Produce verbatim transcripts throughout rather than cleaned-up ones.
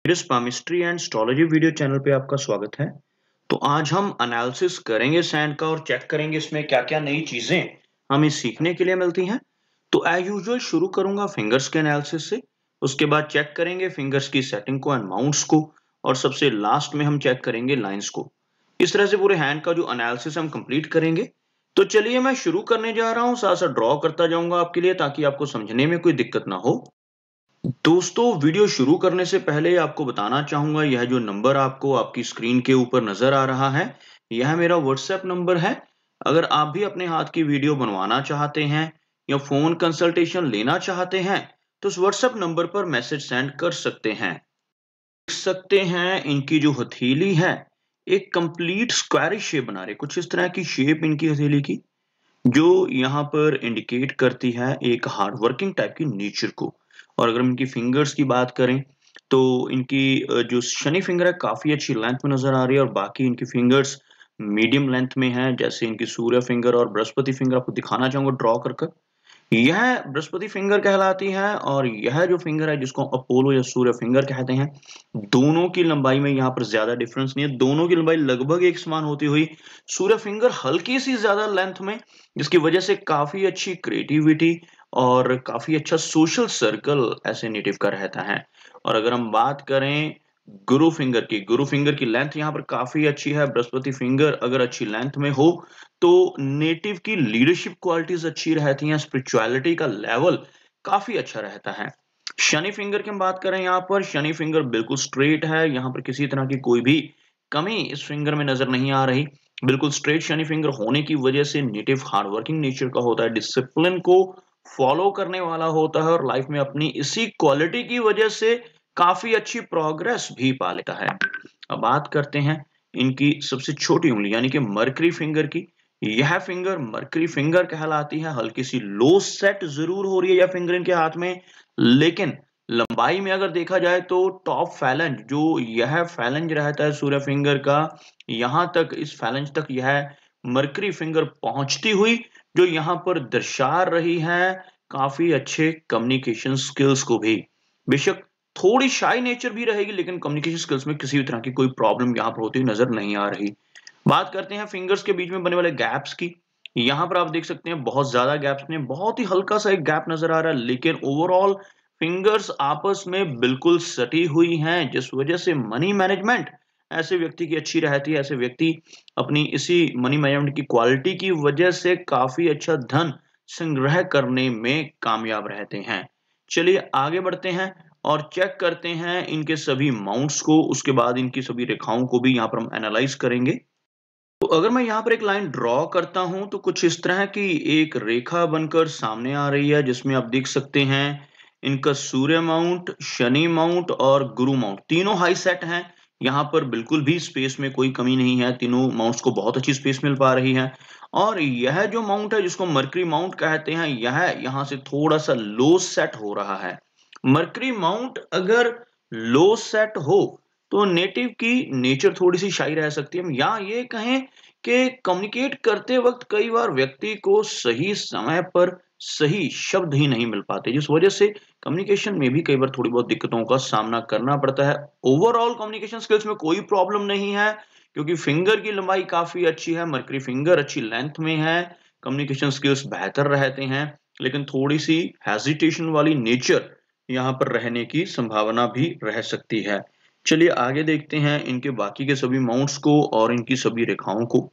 मेरे palmistry and astrology video channel पे आपका स्वागत है। तो आज हम एनालिसिस करेंगे सैंड का और चेक करेंगे इसमें क्या-क्या नई चीजें हमें सीखने के लिए मिलती हैं। तो एज यूजुअल शुरू करूंगा फिंगर्स के एनालिसिस से, उसके बाद चेक करेंगे फिंगर्स की सेटिंग को एंड माउंट्स को, और सबसे लास्ट में हम चेक करेंगे लाइंस को। इस तरह से पूरे हैंड का जो एनालिसिस हम कंप्लीट करेंगे। तो चलिए मैं शुरू करने जा रहा हूँ, साथ साथ ड्रॉ करता जाऊंगा आपके लिए ताकि आपको समझने में कोई दिक्कत ना हो। दोस्तों, वीडियो शुरू करने से पहले आपको बताना चाहूंगा, यह जो नंबर आपको आपकी स्क्रीन के ऊपर नजर आ रहा है, यह मेरा व्हाट्सएप नंबर है। अगर आप भी अपने हाथ की वीडियो बनवाना चाहते हैं या फोन कंसल्टेशन लेना चाहते हैं तो उस व्हाट्सएप नंबर पर मैसेज सेंड कर सकते हैं। देख सकते हैं इनकी जो हथेली है एक कंप्लीट स्क्वायरिश शेप बना रही, कुछ इस तरह की शेप इनकी हथेली की, जो यहाँ पर इंडिकेट करती है एक हार्ड वर्किंग टाइप की नेचर को। और अगर हम इनकी फिंगर्स की बात करें तो इनकी अ, जो शनि फिंगर है काफी अच्छी लेंथ में नजर आ रही है, और बाकी इनकी फिंगर्स मीडियम लेंथ में है, जैसे इनकी सूर्य फिंगर और बृहस्पति फिंगर आपको दिखाना चाहूंगा ड्रॉ कर कर। यह बृहस्पति फिंगर कहलाती है, और यह जो फिंगर है जिसको अपोलो या सूर्य फिंगर कहते हैं, दोनों की लंबाई में यहाँ पर ज्यादा डिफरेंस नहीं है, दोनों की लंबाई लगभग एक समान होती हुई सूर्य फिंगर हल्की सी ज्यादा लेंथ में, जिसकी वजह से काफी अच्छी क्रिएटिविटी और काफी अच्छा सोशल सर्कल ऐसे नेटिव का रहता है। और अगर हम बात करें गुरु फिंगर की, गुरु फिंगर की लेंथ यहाँ पर काफी अच्छी है। बृहस्पति फिंगर अगर अच्छी लेंथ में हो तो नेटिव की लीडरशिप क्वालिटीज अच्छी रहती हैं, स्पिरिचुअलिटी का लेवल काफी अच्छा रहता है। शनि फिंगर की हम बात करें, यहाँ पर शनि फिंगर बिल्कुल स्ट्रेट है, यहाँ पर किसी तरह की कोई भी कमी इस फिंगर में नजर नहीं आ रही। बिल्कुल स्ट्रेट शनि फिंगर होने की वजह से नेटिव हार्ड वर्किंग नेचर का होता है, डिसिप्लिन को फॉलो करने वाला होता है, और लाइफ में अपनी इसी क्वालिटी की वजह से काफी अच्छी प्रोग्रेस भी पा लेता है। अब बात करते हैं इनकी सबसे छोटी उंगली यानी कि मर्करी फिंगर की। यह फिंगर मर्करी फिंगर कहलाती है, हल्की सी लो सेट जरूर हो रही है यह फिंगर इनके हाथ में, लेकिन लंबाई में अगर देखा जाए तो टॉप फैलेंज जो यह फैलेंज रहता है सूर्य फिंगर का, यहां तक इस फैलेंज तक यह मर्करी फिंगर पहुंचती हुई, जो यहां पर दर्शा रही है काफी अच्छे कम्युनिकेशन स्किल्स को भी। बेशक थोड़ी शाई नेचर भी रहेगी, लेकिन कम्युनिकेशन स्किल्स में किसी भी तरह की कोई प्रॉब्लम यहाँ पर होती हुई नजर नहीं आ रही। बात करते हैं फिंगर्स के बीच में बनने वाले गैप्स की। यहाँ पर आप देख सकते हैं बहुत ज्यादा गैप्स नहीं, बहुत ही हल्का सा एक गैप नजर आ रहा है, लेकिन ओवरऑल फिंगर्स आपस में बिल्कुल सटी हुई हैं, जिस वजह से मनी मैनेजमेंट ऐसे व्यक्ति की अच्छी रहती है। ऐसे व्यक्ति अपनी इसी मनी मैनेजमेंट की क्वालिटी की वजह से काफी अच्छा धन संग्रह करने में कामयाब रहते हैं। चलिए आगे बढ़ते हैं और चेक करते हैं इनके सभी माउंट्स को, उसके बाद इनकी सभी रेखाओं को भी यहाँ पर हम एनालाइज करेंगे। तो अगर मैं यहाँ पर एक लाइन ड्रॉ करता हूं तो कुछ इस तरह की एक रेखा बनकर सामने आ रही है, जिसमें आप देख सकते हैं इनका सूर्य माउंट, शनि माउंट और गुरु माउंट तीनों हाई सेट हैं। यहाँ पर बिल्कुल भी स्पेस में कोई कमी नहीं है, तीनों माउंट्स को बहुत अच्छी स्पेस मिल पा रही है। और यह जो माउंट है जिसको मर्करी माउंट कहते हैं, यह यहाँ से थोड़ा सा लो सेट हो रहा है। मर्करी माउंट अगर लो सेट हो तो नेटिव की नेचर थोड़ी सी शाई रह सकती है, या ये कहें कि कम्युनिकेट करते वक्त कई बार व्यक्ति को सही समय पर सही शब्द ही नहीं मिल पाते, जिस वजह से कम्युनिकेशन में भी कई बार थोड़ी बहुत दिक्कतों का सामना करना पड़ता है। ओवरऑल कम्युनिकेशन स्किल्स में कोई प्रॉब्लम नहीं है, क्योंकि फिंगर की लंबाई काफी अच्छी है, मर्करी फिंगर अच्छी लेंथ में है, कम्युनिकेशन स्किल्स बेहतर रहते हैं, लेकिन थोड़ी सी हेजिटेशन वाली नेचर यहाँ पर रहने की संभावना भी रह सकती है। चलिए आगे देखते हैं इनके बाकी के सभी माउंट्स को और इनकी सभी रेखाओं को।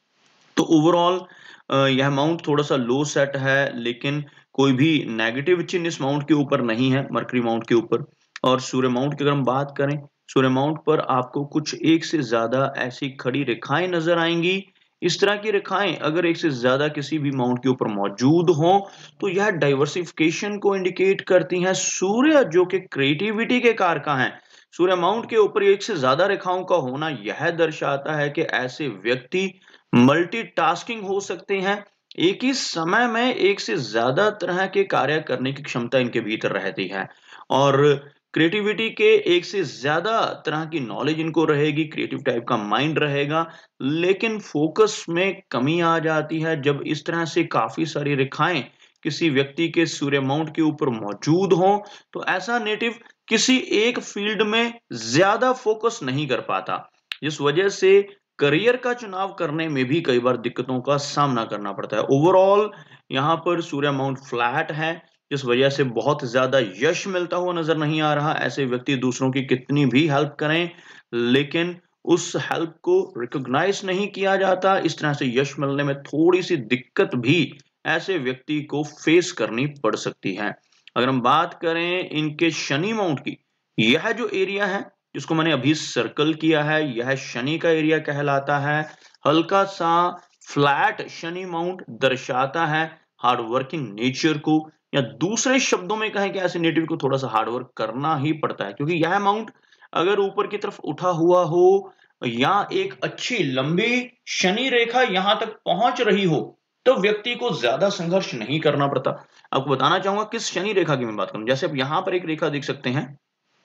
तो ओवरऑल यह माउंट थोड़ा सा लो सेट है, लेकिन कोई भी नेगेटिव चिन्ह इस माउंट के ऊपर नहीं है, मर्करी माउंट के ऊपर। और सूर्य माउंट की अगर हम बात करें, सूर्य माउंट पर आपको कुछ एक से ज्यादा ऐसी खड़ी रेखाएं नजर आएंगी। इस तरह की रेखाएं अगर एक से ज्यादा किसी भी माउंट के ऊपर मौजूद हो तो यह डाइवर्सिफिकेशन को इंडिकेट करती हैं। सूर्य जो कि क्रिएटिविटी के कारक हैं, सूर्य माउंट के ऊपर एक से ज्यादा रेखाओं का होना यह दर्शाता है कि ऐसे व्यक्ति मल्टीटास्किंग हो सकते हैं, एक ही समय में एक से ज्यादा तरह के कार्य करने की क्षमता इनके भीतर रहती है, और क्रिएटिविटी के एक से ज्यादा तरह की नॉलेज इनको रहेगी, क्रिएटिव टाइप का माइंड रहेगा। लेकिन फोकस में कमी आ जाती है जब इस तरह से काफी सारी रेखाएं किसी व्यक्ति के सूर्य माउंट के ऊपर मौजूद हों, तो ऐसा नेटिव किसी एक फील्ड में ज्यादा फोकस नहीं कर पाता, जिस वजह से करियर का चुनाव करने में भी कई बार दिक्कतों का सामना करना पड़ता है। ओवरऑल यहाँ पर सूर्य माउंट फ्लैट है, जिस वजह से बहुत ज्यादा यश मिलता हुआ नजर नहीं आ रहा। ऐसे व्यक्ति दूसरों की कितनी भी हेल्प करें, लेकिन उस हेल्प को रिकॉग्नाइज नहीं किया जाता। इस तरह से यश मिलने में थोड़ी सी दिक्कत भी ऐसे व्यक्ति को फेस करनी पड़ सकती है। अगर हम बात करें इनके शनि माउंट की, यह जो एरिया है जिसको मैंने अभी सर्कल किया है, यह शनि का एरिया कहलाता है। हल्का सा फ्लैट शनि माउंट दर्शाता है हार्ड वर्किंग नेचर को, या दूसरे शब्दों में कहें कि ऐसे नेटिव को थोड़ा सा हार्ड वर्क करना ही पड़ता है, क्योंकि यह माउंट अगर ऊपर की तरफ उठा हुआ हो या एक अच्छी लंबी शनि रेखा यहां तक पहुंच रही हो, तो व्यक्ति को ज्यादा संघर्ष नहीं करना पड़ता। आपको बताना चाहूंगा किस शनि रेखा की मैं बात करूं। जैसे आप यहां पर एक रेखा देख सकते हैं,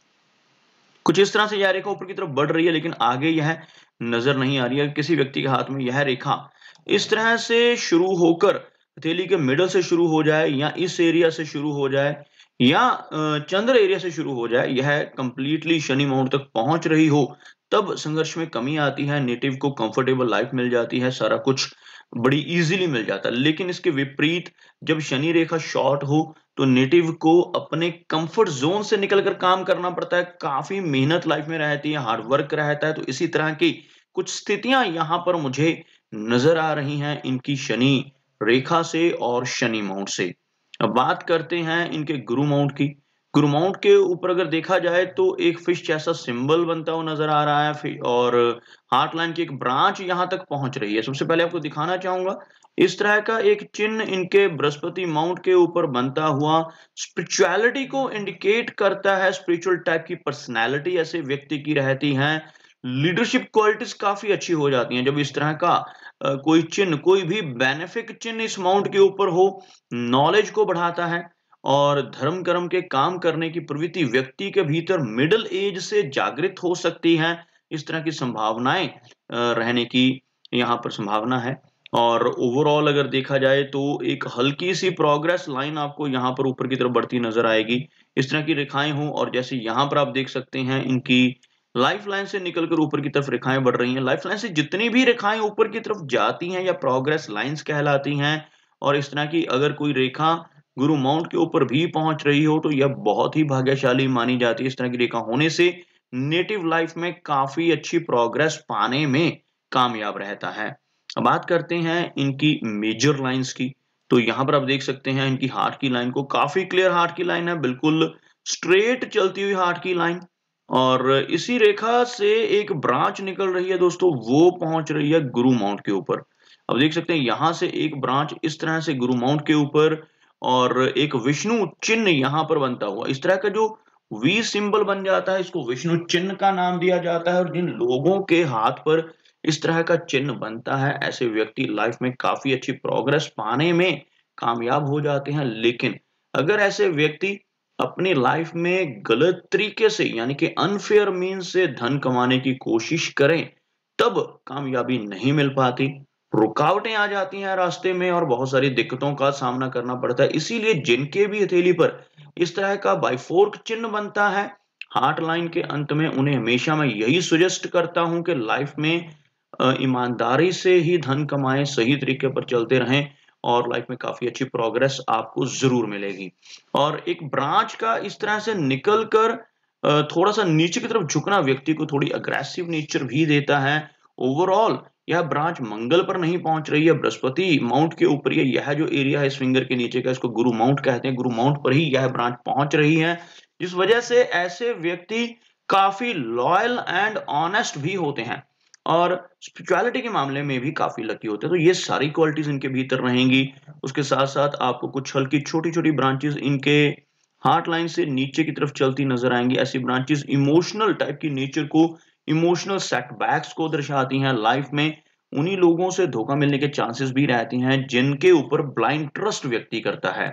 कुछ इस तरह से यह रेखा ऊपर की तरफ बढ़ रही है, लेकिन आगे यह नजर नहीं आ रही है। किसी व्यक्ति के हाथ में यह रेखा इस तरह से शुरू होकर हथेली के मिडल से शुरू हो जाए, या इस एरिया से शुरू हो जाए, या चंद्र एरिया से शुरू हो जाए, यह कंप्लीटली शनि माउंट तक पहुंच रही हो, तब संघर्ष में कमी आती है। नेटिव को कंफर्टेबल लाइफ मिल जाती है, सारा कुछ बड़ी इजीली मिल जाता है। लेकिन इसके विपरीत जब शनि रेखा शॉर्ट हो तो नेटिव को अपने कंफर्ट जोन से निकलकर काम करना पड़ता है। काफी मेहनत लाइफ में रहती है, हार्ड वर्क रहता है। तो इसी तरह की कुछ स्थितियां यहां पर मुझे नजर आ रही हैं इनकी शनि रेखा से और शनि माउंट से। अब बात करते हैं इनके गुरु माउंट की। गुरु माउंट के ऊपर अगर देखा जाए तो एक फिश जैसा सिंबल बनता हुआ नजर आ रहा है, और हार्ट लाइन की एक ब्रांच यहां तक पहुंच रही है। सबसे पहले आपको दिखाना चाहूंगा इस तरह का एक चिन्ह इनके बृहस्पति माउंट के ऊपर बनता हुआ स्पिरिचुअलिटी को इंडिकेट करता है। स्पिरिचुअल टाइप की पर्सनैलिटी ऐसे व्यक्ति की रहती है। लीडरशिप क्वालिटीज काफी अच्छी हो जाती हैं जब इस तरह का अ, कोई चिन्ह, कोई भी बेनिफिक चिन्ह इस माउंट के ऊपर हो। नॉलेज को बढ़ाता है, और धर्म कर्म के काम करने की प्रवृत्ति व्यक्ति के भीतर मिडिल एज से जागृत हो सकती है। इस तरह की संभावनाएं रहने की यहाँ पर संभावना है। और ओवरऑल अगर देखा जाए तो एक हल्की सी प्रोग्रेस लाइन आपको यहाँ पर ऊपर की तरफ बढ़ती नजर आएगी। इस तरह की रेखाएं हों, और जैसे यहाँ पर आप देख सकते हैं इनकी लाइफ लाइन से निकलकर ऊपर की तरफ रेखाएं बढ़ रही हैं। लाइफ लाइन से जितनी भी रेखाएं ऊपर की तरफ जाती हैं या प्रोग्रेस लाइंस कहलाती हैं, और इस तरह की अगर कोई रेखा गुरु माउंट के ऊपर भी पहुंच रही हो तो यह बहुत ही भाग्यशाली मानी जाती है। इस तरह की रेखा होने से नेटिव लाइफ में काफी अच्छी प्रोग्रेस पाने में कामयाब रहता है। अब बात करते हैं इनकी मेजर लाइंस की। तो यहाँ पर आप देख सकते हैं इनकी हार्ट की लाइन को, काफी क्लियर हार्ट की लाइन है, बिल्कुल स्ट्रेट चलती हुई हार्ट की लाइन। और इसी रेखा से एक ब्रांच निकल रही है दोस्तों, वो पहुंच रही है गुरु माउंट के ऊपर। अब देख सकते हैं यहां से एक ब्रांच इस तरह से गुरु माउंट के ऊपर, और एक विष्णु चिन्ह यहां पर बनता हुआ। इस तरह का जो वी सिंबल बन जाता है, इसको विष्णु चिन्ह का नाम दिया जाता है। और जिन लोगों के हाथ पर इस तरह का चिन्ह बनता है, ऐसे व्यक्ति लाइफ में काफी अच्छी प्रोग्रेस पाने में कामयाब हो जाते हैं। लेकिन अगर ऐसे व्यक्ति अपनी लाइफ में गलत तरीके से, यानी कि अनफेयर मीन्स से धन कमाने की कोशिश करें, तब कामयाबी नहीं मिल पाती। रुकावटें आ जाती हैं रास्ते में, और बहुत सारी दिक्कतों का सामना करना पड़ता है। इसीलिए जिनके भी हथेली पर इस तरह का बाइफोर्क चिन्ह बनता है हार्ट लाइन के अंत में, उन्हें हमेशा मैं यही सजेस्ट करता हूं कि लाइफ में ईमानदारी से ही धन कमाएं, सही तरीके पर चलते रहें, और लाइफ में काफी अच्छी प्रोग्रेस आपको जरूर मिलेगी। और एक ब्रांच का इस तरह से निकलकर थोड़ा सा नीचे की तरफ झुकना व्यक्ति को थोड़ी अग्रेसिव नेचर भी देता है। ओवरऑल यह ब्रांच मंगल पर नहीं पहुंच रही है, बृहस्पति माउंट के ऊपर। यह जो एरिया है इस फिंगर के नीचे का, इसको गुरु माउंट कहते हैं। गुरु माउंट पर ही यह ब्रांच पहुंच रही है, जिस वजह से ऐसे व्यक्ति काफी लॉयल एंड ऑनेस्ट भी होते हैं, और स्पिरिचुअलिटी के मामले में भी काफी लकी होते हैं। तो ये सारी क्वालिटीज इनके भीतर रहेंगी। उसके साथ साथ आपको कुछ हल्की छोटी छोटी ब्रांचेस इनके हार्ट लाइन से नीचे की तरफ चलती नजर आएंगी। ऐसी ब्रांचेस इमोशनल टाइप की नेचर को, इमोशनल सेटबैक्स को दर्शाती हैं। लाइफ में उन्हीं लोगों से धोखा मिलने के चांसेस भी रहती हैं जिनके ऊपर ब्लाइंड ट्रस्ट व्यक्ति करता है।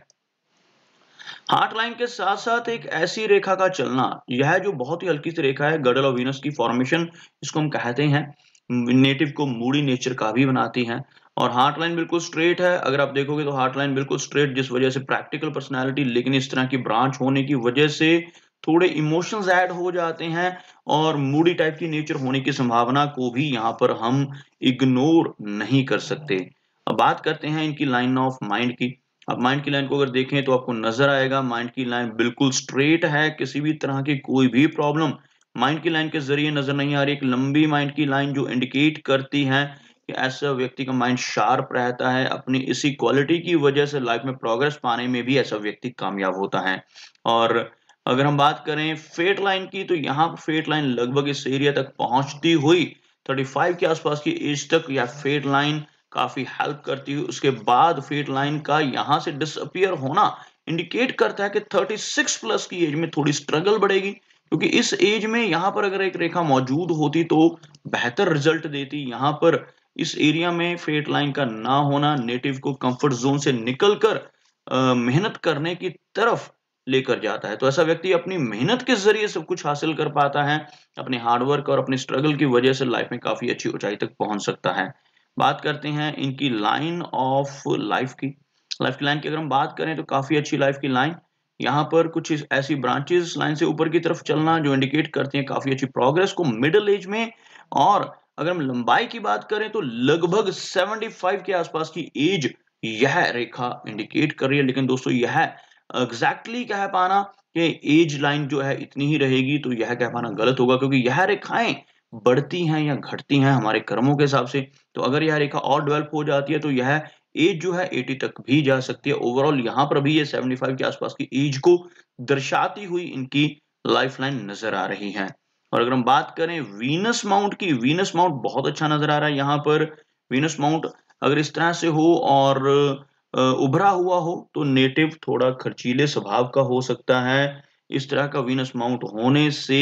हार्ट लाइन के साथ साथ एक ऐसी रेखा का चलना, यह जो बहुत ही हल्की सी रेखा है, गडल ऑफ वीनस की फॉर्मेशन इसको हम कहते हैं, नेटिव को मूडी नेचर का भी बनाती है। और हार्ट लाइन बिल्कुल स्ट्रेट है, अगर आप देखोगे तो हार्ट लाइन बिल्कुल स्ट्रेट, जिस वजह से प्रैक्टिकल पर्सनालिटी, लेकिन इस तरह की ब्रांच होने की वजह से थोड़े इमोशंस ऐड हो जाते हैं और मूडी टाइप की नेचर होने की संभावना को भी यहाँ पर हम इग्नोर नहीं कर सकते। अब बात करते हैं इनकी लाइन ऑफ माइंड की। अब माइंड की लाइन को अगर देखें तो आपको नजर आएगा माइंड की लाइन बिल्कुल स्ट्रेट है, किसी भी तरह की कोई भी प्रॉब्लम माइंड की लाइन के जरिए नजर नहीं आ रही। एक लंबी माइंड की लाइन जो इंडिकेट करती है कि ऐसा व्यक्ति का माइंड शार्प रहता है, अपनी इसी क्वालिटी की वजह से लाइफ में प्रोग्रेस पाने में भी ऐसा व्यक्ति कामयाब होता है। और अगर हम बात करें फेट लाइन की तो यहाँ पर फेट लाइन लगभग इस एरिया तक पहुंचती हुई पैंतीस के आसपास की एज तक या फेट लाइन काफी हेल्प करती है। उसके बाद फेट लाइन का यहाँ से डिसअपियर होना इंडिकेट करता है कि छत्तीस प्लस की एज में थोड़ी स्ट्रगल बढ़ेगी, क्योंकि इस एज में यहाँ पर अगर एक रेखा मौजूद होती तो बेहतर रिजल्ट देती। यहाँ पर इस एरिया में फेट लाइन का ना होना नेटिव को कंफर्ट जोन से निकलकर मेहनत करने की तरफ लेकर जाता है। तो ऐसा व्यक्ति अपनी मेहनत के जरिए सब कुछ हासिल कर पाता है, अपने हार्डवर्क और अपनी स्ट्रगल की वजह से लाइफ में काफी अच्छी ऊंचाई तक पहुंच सकता है। बात करते हैं इनकी लाइन ऑफ लाइफ की। लाइफ की लाइन की अगर हम बात करें तो काफी अच्छी लाइफ की लाइन। यहाँ पर कुछ ऐसी ब्रांचेस लाइन से ऊपर की तरफ चलना जो इंडिकेट करती हैं काफी अच्छी प्रोग्रेस को मिडिल एज में। और अगर हम लंबाई की बात करें तो लगभग पचहत्तर के आसपास की एज यह रेखा इंडिकेट कर रही है। लेकिन दोस्तों यह एग्जैक्टली कह पाना कि एज लाइन जो है इतनी ही रहेगी तो यह कह पाना गलत होगा, क्योंकि यह रेखाएं बढ़ती हैं या घटती हैं हमारे कर्मों के हिसाब से। तो अगर यह रेखा और डेवलप हो जाती है तो यह एज जो है अस्सी तक भी जा सकती है। ओवरऑल यहाँ पर भी ये पचहत्तर के आसपास की एज को दर्शाती हुई इनकी लाइफ लाइन नजर आ रही है। और अगर हम बात करें वीनस माउंट की, वीनस माउंट बहुत अच्छा नजर आ रहा है। यहाँ पर वीनस माउंट अगर इस तरह से हो और उभरा हुआ हो तो नेटिव थोड़ा खर्चीले स्वभाव का हो सकता है। इस तरह का वीनस माउंट होने से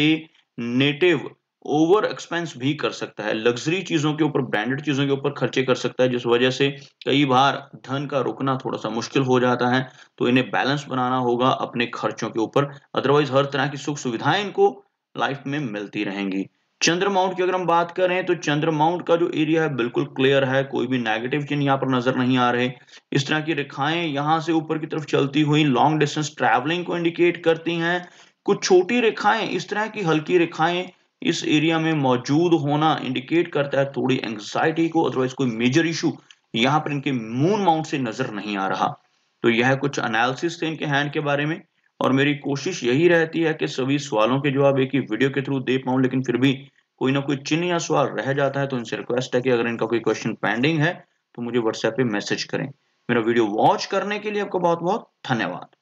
नेटिव ओवर एक्सपेंस भी कर सकता है, लग्जरी चीजों के ऊपर, ब्रांडेड चीजों के ऊपर खर्चे कर सकता है, जिस वजह से कई बार धन का रुकना थोड़ा सा मुश्किल हो जाता है। तो इन्हें बैलेंस बनाना होगा अपने खर्चों के ऊपर, अदरवाइज हर तरह की सुख सुविधाएं इनको लाइफ में मिलती रहेंगी। चंद्र माउंट की अगर हम बात करें तो चंद्र माउंट का जो एरिया है बिल्कुल क्लियर है, कोई भी नेगेटिव चिन्ह यहाँ पर नजर नहीं आ रहे। इस तरह की रेखाएं यहाँ से ऊपर की तरफ चलती हुई लॉन्ग डिस्टेंस ट्रैवलिंग को इंडिकेट करती हैं। कुछ छोटी रेखाएं, इस तरह की हल्की रेखाएं इस एरिया में मौजूद होना इंडिकेट करता है थोड़ी एंग्जाइटी को, अदरवाइज कोई मेजर इशू यहाँ पर इनके मून माउंट से नजर नहीं आ रहा। तो यह कुछ एनालिसिस थे इनके हैंड के बारे में, और मेरी कोशिश यही रहती है कि सभी सवालों के जवाब एक ही वीडियो के थ्रू दे पाऊं, लेकिन फिर भी कोई ना कोई चिन्ह या सवाल रह जाता है तो इनसे रिक्वेस्ट है कि अगर इनका कोई क्वेश्चन पेंडिंग है तो मुझे व्हाट्सएप पे मैसेज करें। मेरा वीडियो वॉच करने के लिए आपका बहुत बहुत धन्यवाद।